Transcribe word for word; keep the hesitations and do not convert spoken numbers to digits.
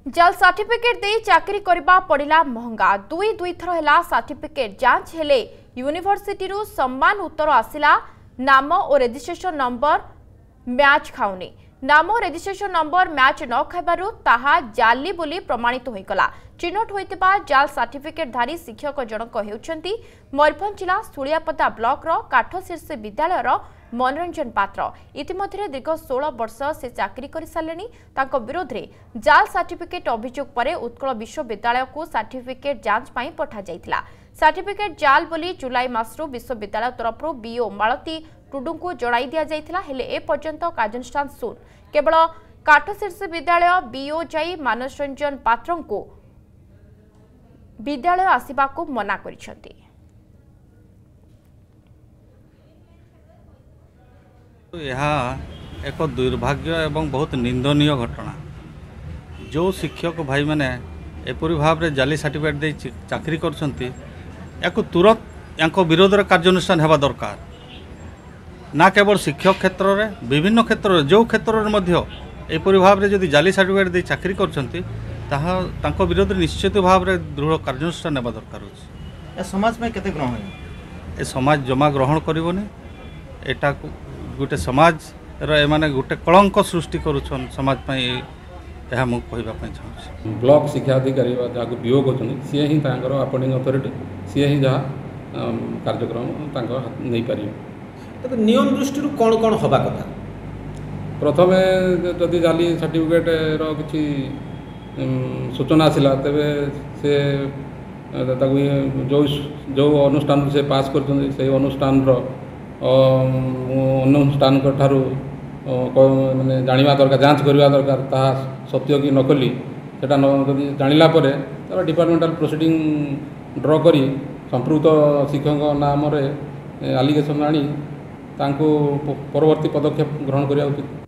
जाल सर्टिफिकेट दे चाकरी करबा पड़िला महंगा दुई दुई थर है सर्टिफिकेट जांच हेले यूनिवर्सिटी रु सम्मान उत्तर आसिला नाम और रजिस्ट्रेशन नंबर मैच खाउनी नाम और रजिस्ट्रेशन नंबर मैच न खाइबारु ताहा जाली बोली प्रमाणित होइकला चिन्हट होइतिबा जाल सर्टिफिकेट धारी शिक्षक जनक हेउछंती मयूरभंज जिला सुलियापदा ब्लॉक रो काठशीर्ष विद्यालय रो मनोरंजन पात्र इतिमध्य दीर्घ सोलह वर्ष से चाकरी कर सारे विरोध में जाल सर्टिफिकेट अभियोग पर उत्कल विश्वविद्यालय को सर्टिफिकेट जांच पाई पठा जाइथिला। सर्टिफिकेट जाल बोली जुलाई मासरू विश्वविद्यालय तरफ बीओ मालती टुडू को जणाई दिया जाइथिला हेले ए पर्यंत कार्यानुष्ठान सुन केवल काठशीर्ष विद्यालय बीओ जाई मनोरंजन पात्र को विद्यालय आसिबा को मना करिसेंती। यह एक दुर्भाग्य एवं बहुत निंदनीय घटना जो शिक्षक भाई मैंने एपरी भाव में जाली सर्टिफिकेट दे चाकरी करछंती याको तुरंत यांको विरोध में कार्यानुष्ठान होगा दरकार ना केवल शिक्षक क्षेत्र में विभिन्न क्षेत्र जो क्षेत्र में मध्य एपरी भाव में जदि जाली सर्टिफिकेट दे चाकरी करछंती ताहा तांको विरोध में निश्चित भाव में दृढ़ कार्यानुष्ठान होगा दरकार होछि। समाज में केते ग्रहण ए समाज जमा ग्रहण करबोनी एटा गोटे समाज एमाने गोटे कलंक सृष्टि करुछन समाज पई यह मु कहबा पई चाहूँ। ब्लॉक शिक्षा अधिकारी जहाँ बीओ कहते सी ही अपॉइंटिंग अथॉरिटी सी ही जहाँ कार्यक्रम नहीं पारे। तो नियम दृष्टि कौन कौन हवा कथा प्रथम जदि जाली सर्टिफिकेट रो किछि सूचना आसला तेबे से जो जो अनुष्ठान से पास कर अनुष्ठान रो अनुष्ठान ठारू माने जानिबा दरकार जांच करवा दरकार ताहा सत्य कि नकली सेटा जदि जानिला परे तार डिपार्टमेंटाल प्रोसीडिंग ड्र करी संपृक्त शिक्षक नाम रे एलिगेशन आनी तांको परवर्ती पदक्षेप ग्रहण करिया उचित।